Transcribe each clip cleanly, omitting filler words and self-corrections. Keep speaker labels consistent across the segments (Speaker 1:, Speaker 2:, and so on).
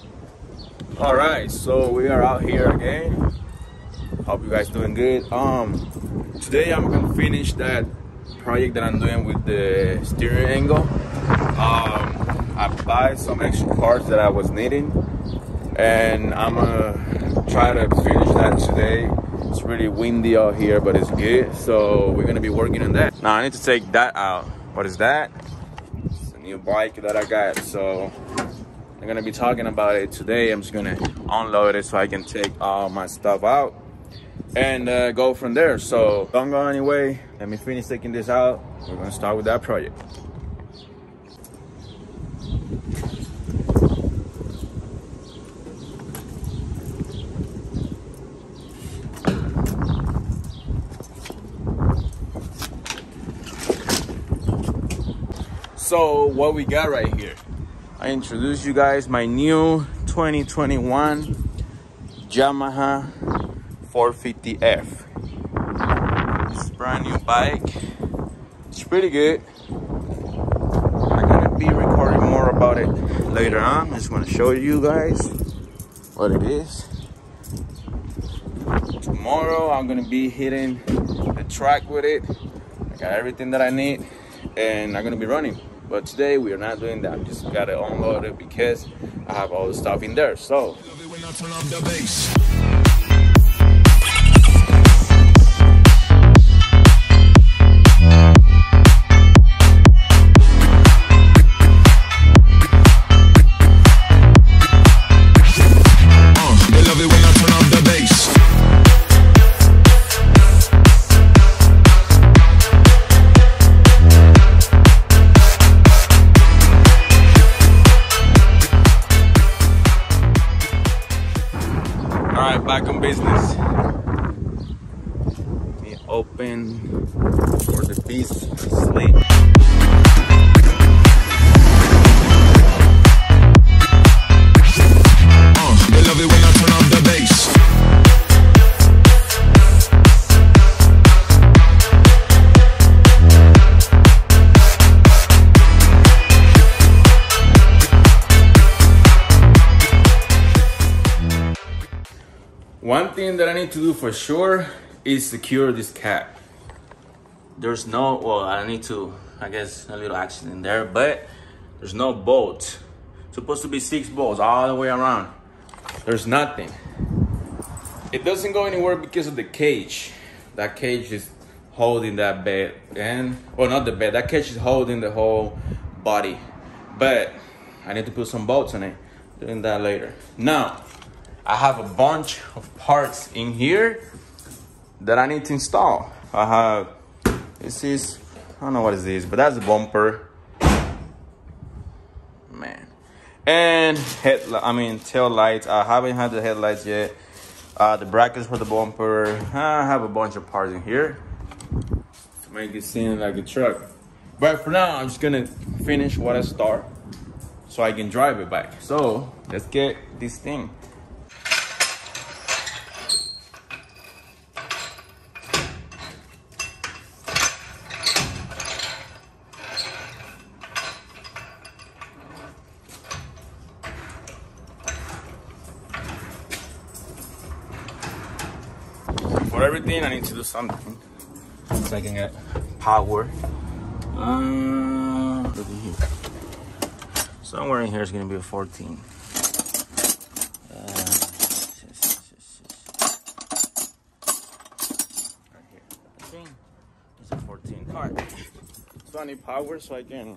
Speaker 1: All right, so we are out here again. Hope you guys doing good. Today I'm gonna finish that project that I'm doing with the steering angle. I buy some extra parts that I was needing, and I'm gonna try to finish that today. It's really windy out here, but it's good, so we're gonna be working on that. Now I need to take that out. What is that? It's a new bike that I got, so I'm gonna be talking about it today. I'm just gonna unload it so I can take all my stuff out and go from there. So don't go anyway. Let me finish taking this out. We're gonna start with that project. So what we got right here, I introduce you guys my new 2021 Yamaha 450F. It's a brand new bike. It's pretty good. I'm gonna be recording more about it later on. I just want to show you guys what it is. Tomorrow I'm gonna be hitting the track with it. I got everything that I need and I'm gonna be running. But today we are not doing that. Just gotta unload it because I have all the stuff in there. So back on business. We open for the beast sleep. They love it when I turn up the bass. One thing that I need to do for sure is secure this cap. There's no, well, I need to, I guess, a little accident there, but there's no bolts. It's supposed to be 6 bolts all the way around. There's nothing. It doesn't go anywhere because of the cage. That cage is holding that bed, and, well, not the bed, that cage is holding the whole body. But I need to put some bolts on it. Doing that later. Now, I have a bunch of parts in here that I need to install. I have, this is, I don't know what it is, but that's the bumper. Man. And tail lights. I haven't had the headlights yet. The brackets for the bumper. I have a bunch of parts in here to make it seem like a truck. But for now, I'm just gonna finish what I start so I can drive it back. So let's get this thing. For everything, I need to do something so I can get power. Look at here. Somewhere in here is gonna be a 14. Right here. I think it's a 14. All right. So I need power so I can,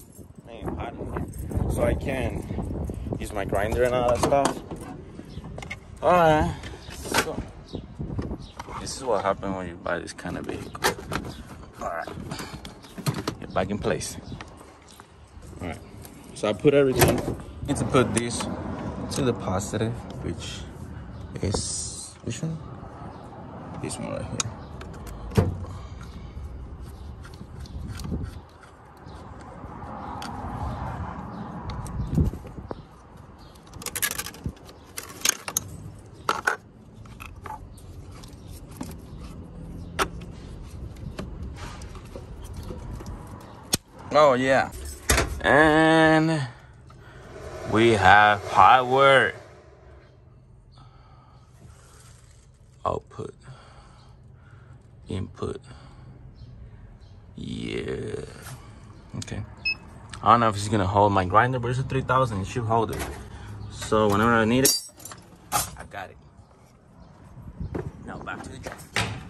Speaker 1: so I can use my grinder and all that stuff. All right. Let's go. This is what happens when you buy this kind of vehicle. All right, get back in place. All right, so I put everything. I need to put this to the positive, which is, which one? This one right here. Oh yeah, and We have power. Output. Input. Yeah. Okay. I don't know if it's gonna hold my grinder, but it's a 3000. It should hold it. So whenever I need it, I got it. Now back to the job.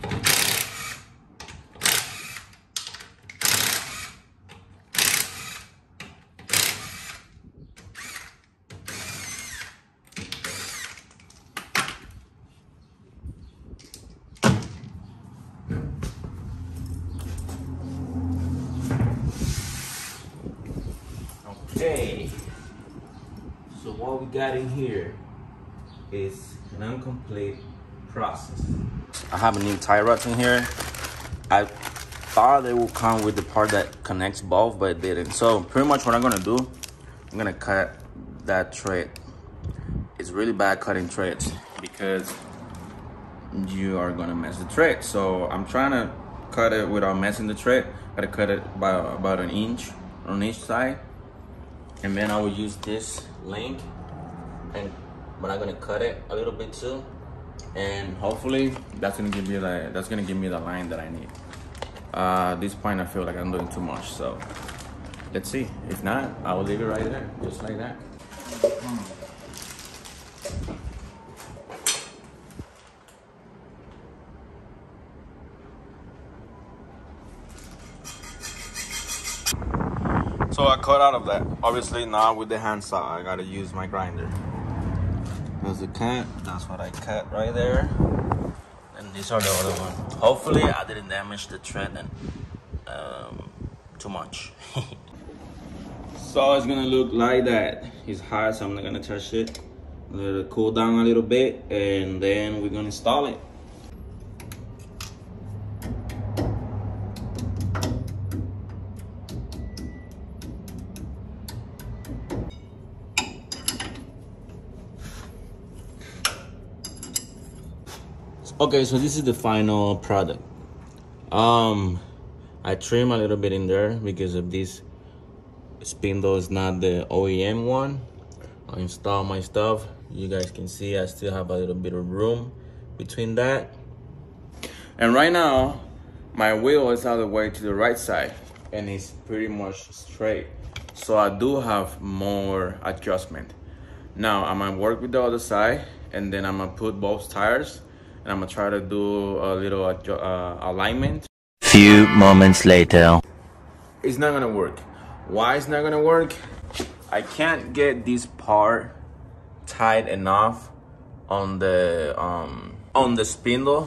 Speaker 1: Okay, so what we got in here is an incomplete process. I have a new tie rod in here. I thought it would come with the part that connects both, but it didn't. So pretty much what I'm gonna do, I'm gonna cut that thread. It's really bad cutting threads because you are gonna mess the thread. So I'm trying to cut it without messing the thread. Gotta cut it by about an inch on each side. And then I will use this link, but I'm gonna cut it a little bit too, and hopefully that's gonna give me the line that I need. At this point, I feel like I'm doing too much, so let's see. If not, I will leave it right there, just like that. So I cut out of that. Obviously not with the handsaw. I gotta use my grinder. There's a cut. That's what I cut right there. And these are the other ones. Hopefully I didn't damage the thread and too much. So it's gonna look like that. It's hot, so I'm not gonna touch it. Let it cool down a little bit, and then we're gonna install it. Okay, so this is the final product. I trim a little bit in there because of this spindle is not the OEM one. I'll install my stuff. You guys can see I still have a little bit of room between that. And right now, my wheel is all the way to the right side and it's pretty much straight. So I do have more adjustment. Now I'm gonna work with the other side and then I'm gonna put both tires and I'm gonna try to do a little alignment.
Speaker 2: Few moments later.
Speaker 1: It's not gonna work. Why it's not gonna work? I can't get this part tight enough on the spindle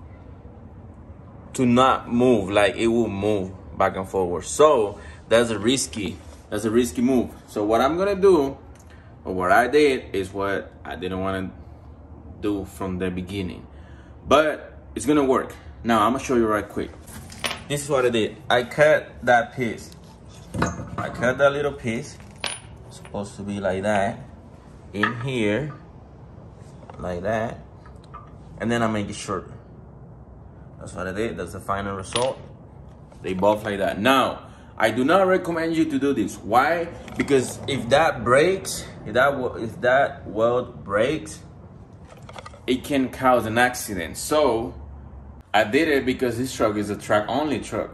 Speaker 1: to not move. Like it will move back and forward. So that's a risky move. So what I'm gonna do, or what I did, is what I didn't want to do from the beginning. But it's gonna work. Now I'm gonna show you right quick. This is what I did. I cut that piece. I cut that little piece. It's supposed to be like that. In here, like that. And then I make it shorter. That's what I did. That's the final result. They both like that. Now, I do not recommend you to do this. Why? Because if that breaks, if that weld breaks, it can cause an accident. So I did it because this truck is a track-only truck.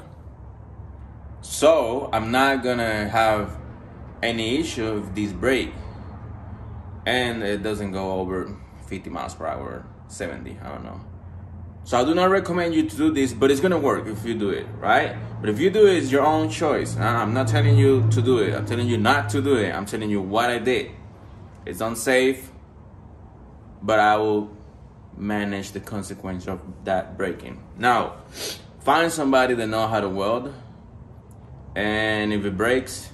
Speaker 1: So I'm not gonna have any issue if this break. And it doesn't go over 50 miles per hour, 70, I don't know. So I do not recommend you to do this, but it's gonna work if you do it, right? But if you do it, it's your own choice. I'm not telling you to do it. I'm telling you not to do it. I'm telling you what I did. It's unsafe, but I will manage the consequence of that breaking. Now, find somebody that knows how to weld, and if it breaks,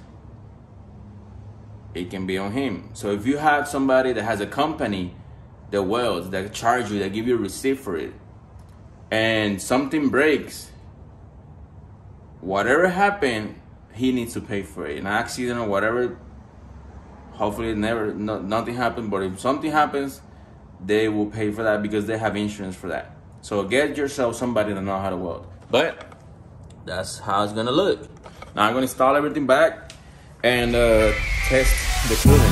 Speaker 1: it can be on him. So if you have somebody that has a company that welds, that charge you, that give you a receipt for it, and something breaks, whatever happened, he needs to pay for it. An accident or whatever, hopefully nothing happened, but if something happens, they will pay for that because they have insurance for that. So get yourself somebody that knows how to weld. But that's how it's gonna look. Now I'm gonna install everything back and test the coolant.